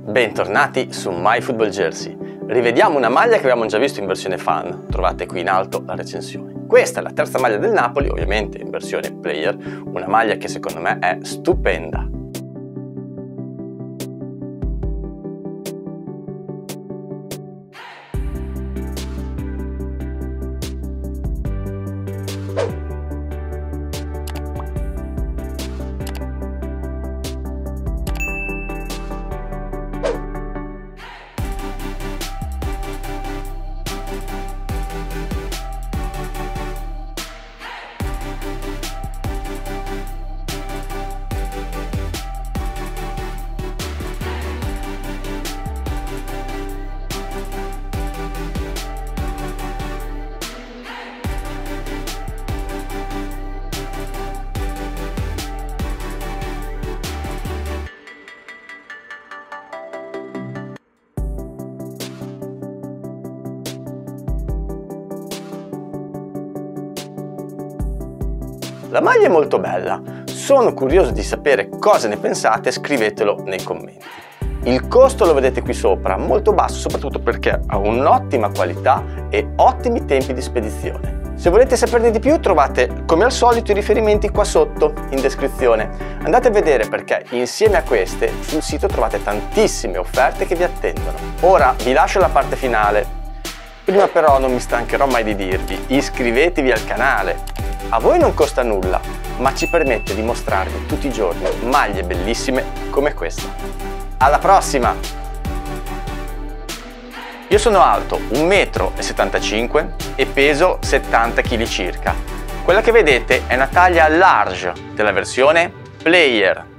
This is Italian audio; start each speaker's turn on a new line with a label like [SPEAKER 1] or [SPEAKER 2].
[SPEAKER 1] Bentornati su MyFootballJersey. Rivediamo una maglia che abbiamo già visto in versione fan, trovate qui in alto la recensione. Questa è la terza maglia del Napoli, ovviamente in versione player, una maglia che secondo me è stupenda. La maglia è molto bella, sono curioso di sapere cosa ne pensate, scrivetelo nei commenti. Il costo lo vedete qui sopra, molto basso, soprattutto perché ha un'ottima qualità e ottimi tempi di spedizione. Se volete saperne di più trovate come al solito i riferimenti qua sotto in descrizione. Andate a vedere perché insieme a queste sul sito trovate tantissime offerte che vi attendono. Ora vi lascio la parte finale. Prima però non mi stancherò mai di dirvi, iscrivetevi al canale. A voi non costa nulla, ma ci permette di mostrarvi tutti i giorni maglie bellissime come questa. Alla prossima! Io sono alto 1,75 m e peso 70 kg circa. Quella che vedete è una taglia large della versione player.